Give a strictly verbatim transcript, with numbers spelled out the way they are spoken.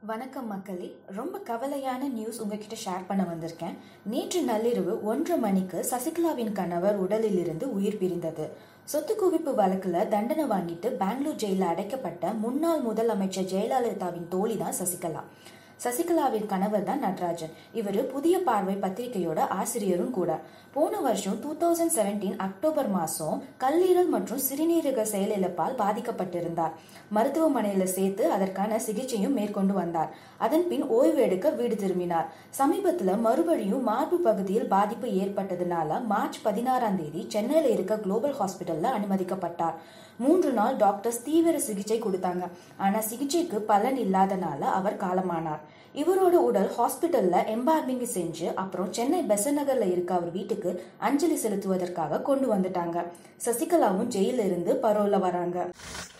வணக்கம் மக்களே, ரொம்ப கவலையான நியூஸ் உங்ககிட்ட ஷேர் பண்ண வந்திருக்கேன். நேற்று நள்ளிரவு ஒன்றரை மணிக்கு சசிகலாவின் கணவர் உடலில் இருந்து உயிர் பிரிந்தது. சொத்து குவிப்பு வழக்குல தண்டனை வாங்கிட்டு பெங்களூர் ஜெயில அடைக்கப்பட்ட முன்னாள் முதலமைச்சர் ஜெயலலிதாவின் தோழி தான் சசிகலா. சசிகலாவின் கணவர் தான் நட்ராஜன். இவர் புதிய பார்வை பத்திரிகையோட ஆசிரியரும் கூட. போன வருஷம் டூ தௌசண்ட் செவன்டீன் அக்டோபர் மாசம் கல்லீரல் மற்றும் சிறுநீரக செயலிழப்பால் பாதிக்கப்பட்டிருந்தார். மருத்துவமனையில சேர்த்து அதற்கான சிகிச்சையும் மேற்கொண்டு வந்தார். அதன் பின் ஓய்வு எடுக்க வீடு திரும்பினார். சமீபத்துல மறுபடியும் மார்பு பகுதியில் பாதிப்பு ஏற்பட்டதுனால மார்ச் பதினாறாம் தேதி சென்னையில இருக்க குளோபல் ஹாஸ்பிட்டல்ல அனுமதிக்கப்பட்டார். மூன்று நாள் டாக்டர்ஸ் தீவிர சிகிச்சை கொடுத்தாங்க. ஆனா சிகிச்சைக்கு பலன் இல்லாதனால அவர் காலமானார். இவரோட உடல் ஹாஸ்பிட்டல்ல எம்பார்மிங் செஞ்சு அப்புறம் சென்னை பெசன்ட் நகர்ல இருக்க அவர் வீட்டுக்கு அஞ்சலி செலுத்துவதற்காக கொண்டு வந்துட்டாங்க. சசிகலாவும் ஜெயில இருந்து பரோல்ல வராங்க.